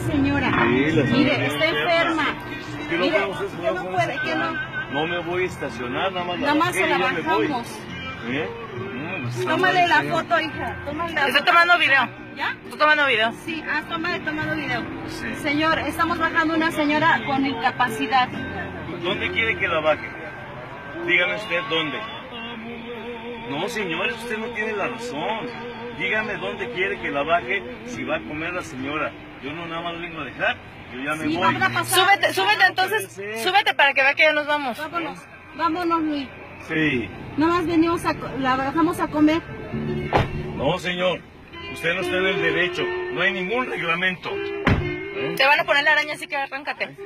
señora. Sí, la señora Mire, está enferma. ¿Qué no Mire, podemos hacer? que no puede, que no. No me voy a estacionar, nada más Nada más se la y ya me voy. bajamos. ¿Eh? Pues, Tómale la foto, hija. Tómale la Estoy foto. tomando video. ¿Ya? Estoy tomando video. Sí, tomado video. Sí. Señor, estamos bajando una señora con incapacidad. ¿Dónde quiere que la baje? Dígame usted dónde. No, señores, usted no tiene la razón. Dígame dónde quiere que la baje si va a comer la señora. Yo no nada más lo vengo a dejar, yo ya me Sí, voy. vamos a pasar. Súbete entonces. Súbete para que vea que ya nos vamos. Vámonos, vámonos, Luis. Sí. Nada más venimos la bajamos a comer. No, señor. Usted no está en el derecho. No hay ningún reglamento. Te van a poner la araña, así que arráncate.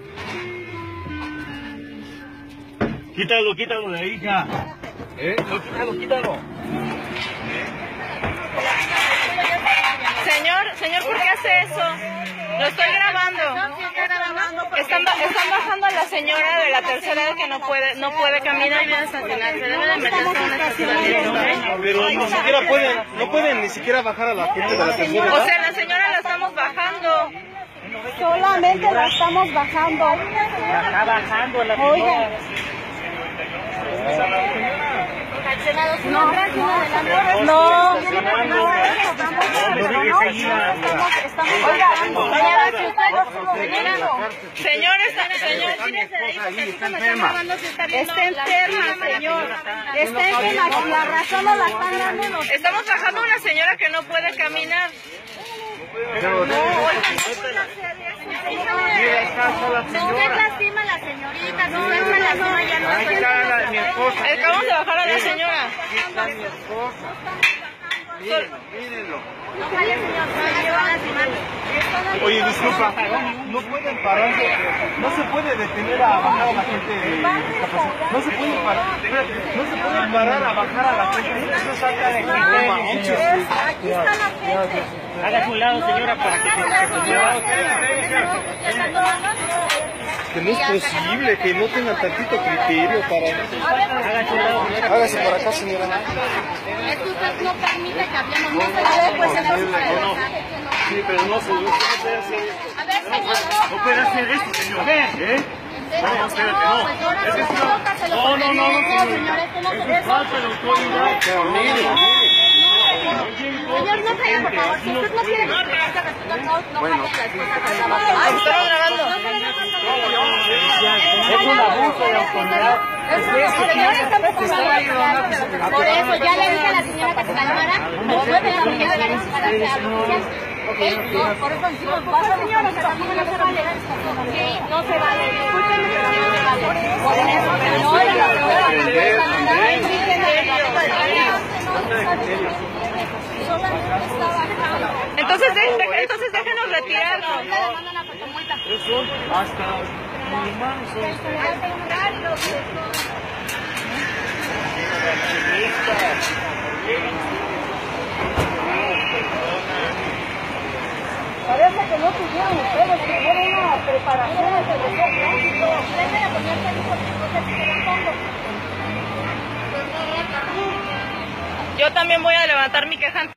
Quítalo, quítalo de ahí, hija. No, quítalo. Señor, ¿por qué hace eso? Lo estoy grabando. Están bajando a la señora de la tercera edad que no puede caminar y viene a estacionarse. Debe de meterse en un estacionamiento, ¿ok? Pero ni siquiera no pueden ni siquiera bajar a la gente de la tercera. O sea, la señora la estamos bajando. Solamente la estamos bajando. La está bajando la Oiga. No, Señor, está enferma, señor. Está enferma, la razón no la están dando. estamos bajando a una señora que no puede caminar. Usted lastima a la señorita, no, usted lastima ya no. Ahí está mi esposa. Acabamos de bajar a la señora. Aquí está mi esposa. Mírenlo. Ojalá, señor, no va a lastimar. Oye, disculpa, no pueden pararse, no se puede detener a bajar a la gente no se puede parar, no se puede parar a bajar a la gente, eso saca de Aquí está la gente. Hágase un lado, señora, para que que no es posible, que no tengan tantito criterio para... hágase un lado. Hágase para acá, señora. Es que usted no permite que hablemos. No se debe, pues, Sí, pero no, señor, no puede hacer eso. A ver, señor. No puede hacer eso, señor. No, espérate, no. Es que No, señor, es falta de autoridad. Señor, no caiga, por favor. Si usted no quiere que se respete, no cambie las cosas. Ay, estaba grabando. Es un abuso de autoridad. Por eso ya le dije a la señora que se calmara. No puede la señora de la policía. ¿Ok? No, por eso decimos, pasa señora, que tampoco no se vale. Sí, no se vale. Escúchame, no se vale. Por eso, no, Entonces déjenos retirarnos. Eso, hasta mi hermano parece que no tuvieron ustedes, tuvieron una preparación de tránsito. Dejen de ponerse ahí porque no sé si se la pongo. Yo también voy a levantar mi queja.